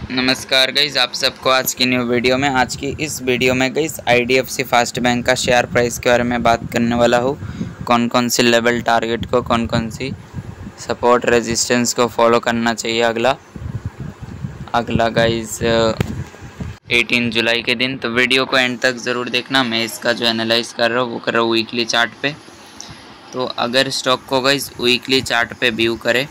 नमस्कार गाइस, आप सबको आज की न्यू वीडियो में। आज की इस वीडियो में गाइस IDFC फास्ट बैंक का शेयर प्राइस के बारे में बात करने वाला हूँ। कौन कौन सी लेवल टारगेट को, कौन कौन सी सपोर्ट रेजिस्टेंस को फॉलो करना चाहिए अगला गाइस 18 जुलाई के दिन। तो वीडियो को एंड तक ज़रूर देखना। मैं इसका जो एनालाइज कर रहा हूँ वो कर रहा हूँ वीकली चार्ट पे। तो अगर स्टॉक को गाइस वीकली चार्ट पे व्यू करें,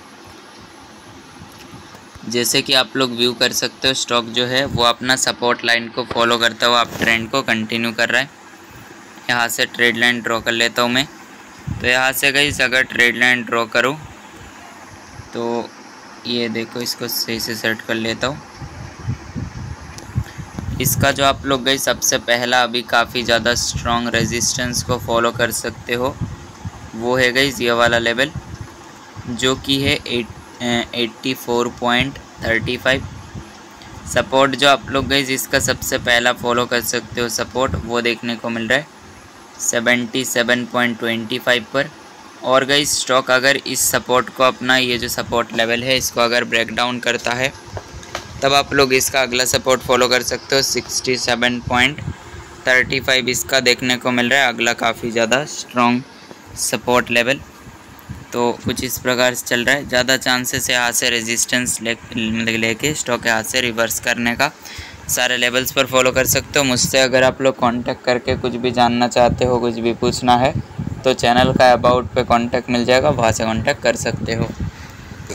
जैसे कि आप लोग व्यू कर सकते हो, स्टॉक जो है वो अपना सपोर्ट लाइन को फॉलो करता हुआ आप ट्रेंड को कंटिन्यू कर रहा है। यहाँ से ट्रेड लाइन ड्रॉ कर लेता हूँ मैं। तो यहाँ से गाइस अगर ट्रेड लाइन ड्रॉ करूँ तो ये देखो, इसको सही से सेट कर लेता हूँ। इसका जो आप लोग गाइस सबसे पहला अभी काफ़ी ज़्यादा स्ट्रॉन्ग रेजिस्टेंस को फॉलो कर सकते हो, वो है गाइस ये वाला लेवल जो कि है 84.35। सपोर्ट जो आप लोग गाइस इसका सबसे पहला फॉलो कर सकते हो सपोर्ट, वो देखने को मिल रहा है 77.25 पर। और गाइस स्टॉक अगर इस सपोर्ट को, अपना ये जो सपोर्ट लेवल है, इसको अगर ब्रेक डाउन करता है तब आप लोग इसका अगला सपोर्ट फॉलो कर सकते हो 67.35। इसका देखने को मिल रहा है अगला काफ़ी ज़्यादा स्ट्रॉन्ग सपोर्ट लेवल। तो कुछ इस प्रकार से चल रहा है। ज़्यादा चांसेस है यहाँ से रेजिस्टेंस लेके स्टॉक के हाथ से रिवर्स करने का। सारे लेवल्स पर फॉलो कर सकते हो। मुझसे अगर आप लोग कांटेक्ट करके कुछ भी जानना चाहते हो, कुछ भी पूछना है, तो चैनल का अबाउट पे कांटेक्ट मिल जाएगा, वहाँ से कांटेक्ट कर सकते हो।